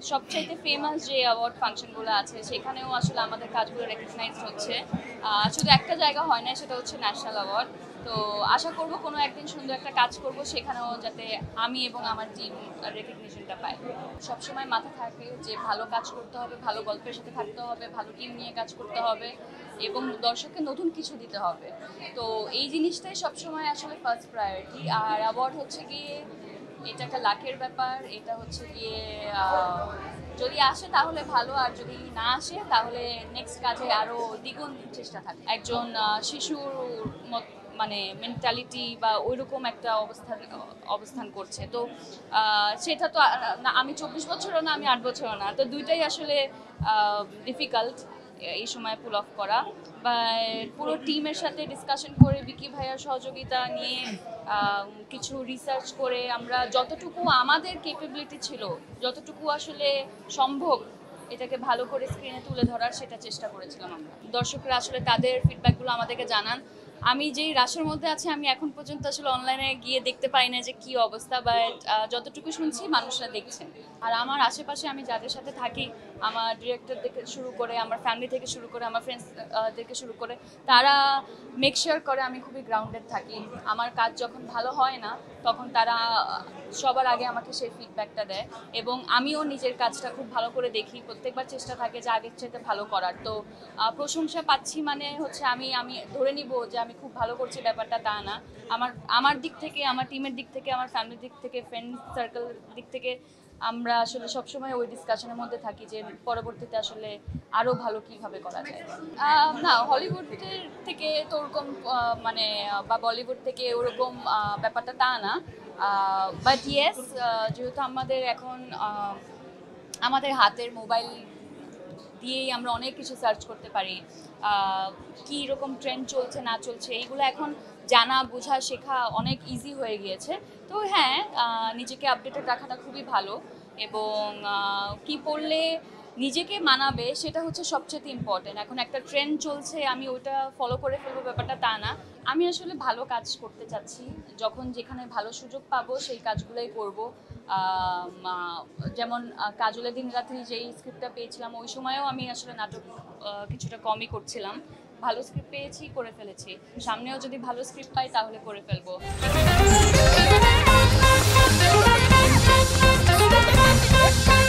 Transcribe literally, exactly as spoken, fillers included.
সবচাইতে ফেমাস যে অ্যাওয়ার্ড ফাংশনগুলো আছে সেখানেও আসলে আমাদের কাজগুলো রেকগনাইজ হচ্ছে। শুধু একটা জায়গা হয় না, সেটা হচ্ছে ন্যাশনাল অ্যাওয়ার্ড। তো আশা করব কোনো একদিন সুন্দর একটা কাজ করব, সেখানেও যাতে আমি এবং আমার টিম রেকগনিশনটা পাই। সবসময় মাথা থাকে যে ভালো কাজ করতে হবে, ভালো গল্পের সাথে থাকতে হবে, ভালো টিম নিয়ে কাজ করতে হবে এবং দর্শককে নতুন কিছু দিতে হবে। তো এই জিনিসটাই সবসময় আসলে ফার্স্ট প্রায়োরিটি। আর অ্যাওয়ার্ড হচ্ছে গিয়ে এটা একটা লাকের ব্যাপার। এটা হচ্ছে গিয়ে যদি আসে তাহলে ভালো, আর যদি না আসে তাহলে নেক্সট কাজে আরও দ্বিগুণ চেষ্টা থাকে। একজন শিশুর মত মানে মেন্টালিটি বা ওইরকম একটা অবস্থান অবস্থান করছে। তো সেটা তো আমি চব্বিশ বছরও না, আমি আট বছরও না, তো দুইটাই আসলে ডিফিকাল্ট এই সময় পুল অফ করা। বা পুরো টিমের সাথে ডিসকাশন করে বিকি ভাইয়ার সহযোগিতা নিয়ে কিছু রিসার্চ করে আমরা যতটুকু আমাদের ক্যাপাবিলিটি ছিল, যতটুকু আসলে সম্ভব এটাকে ভালো করে স্ক্রিনে তুলে ধরার সেটা চেষ্টা করেছিলাম আমরা। দর্শকরা আসলে তাদের ফিডব্যাকগুলো আমাদেরকে জানান। আমি যেই রাশের মধ্যে আছি, আমি এখন পর্যন্ত আসলে অনলাইনে গিয়ে দেখতে পাই না যে কী অবস্থা, বাট যতটুকু শুনছি মানুষরা দেখছেন। আর আমার আশেপাশে আমি যাদের সাথে থাকি, আমার ডিরেক্টর থেকে শুরু করে, আমার ফ্যামিলি থেকে শুরু করে, আমার ফ্রেন্ডস থেকে শুরু করে, তারা মেক শিওর করে আমি খুবই গ্রাউন্ডেড থাকি। আমার কাজ যখন ভালো হয় না তখন তারা সবার আগে আমাকে সেই ফিডব্যাকটা দেয় এবং আমিও নিজের কাজটা খুব ভালো করে দেখি। প্রত্যেকবার চেষ্টা থাকে যে আগের চাইতে ভালো করার। তো প্রশংসা পাচ্ছি মানে হচ্ছে আমি আমি ধরে নিব যে আমি খুব ভালো করছি, ব্যাপারটা তা না। আমার আমার দিক থেকে, আমার টিমের দিক থেকে, আমার ফ্যামিলির দিক থেকে, ফ্রেন্ড সার্কেলের দিক থেকে আমরা আসলে সবসময় ওই ডিসকাশনের মধ্যে থাকি যে পরবর্তীতে আসলে আরও ভালো কীভাবে করা যায়। না, হলিউডের থেকে তো ওরকম মানে বা বলিউড থেকে ওরকম ব্যাপারটা তা না। বাট ইয়েস, যেহেতু আমাদের এখন আমাদের হাতের মোবাইল দিয়েই আমরা অনেক কিছু সার্চ করতে পারি, কী রকম ট্রেন্ড চলছে না চলছে এইগুলো এখন জানা, বোঝা, শেখা অনেক ইজি হয়ে গিয়েছে। তো হ্যাঁ, নিজেকে আপডেটেড রাখাটা খুবই ভালো এবং কি পড়লে নিজেকে মানাবে সেটা হচ্ছে সবচেয়ে ইম্পর্টেন্ট। এখন একটা ট্রেন্ড চলছে, আমি ওইটা ফলো করে ফেলবো, ব্যাপারটা তা না। আমি আসলে ভালো কাজ করতে চাচ্ছি, যখন যেখানে ভালো সুযোগ পাবো সেই কাজগুলোই করব। যেমন কাজলের দিন রাত্রি যেই স্ক্রিপ্টটা পেয়েছিলাম, ওই সময়ও আমি আসলে নাটক কিছুটা কমই করছিলাম। ভালো স্ক্রিপ্ট পেয়েছি, করে ফেলেছি। সামনেও যদি ভালো স্ক্রিপ্ট পাই তাহলে করে ফেলবো।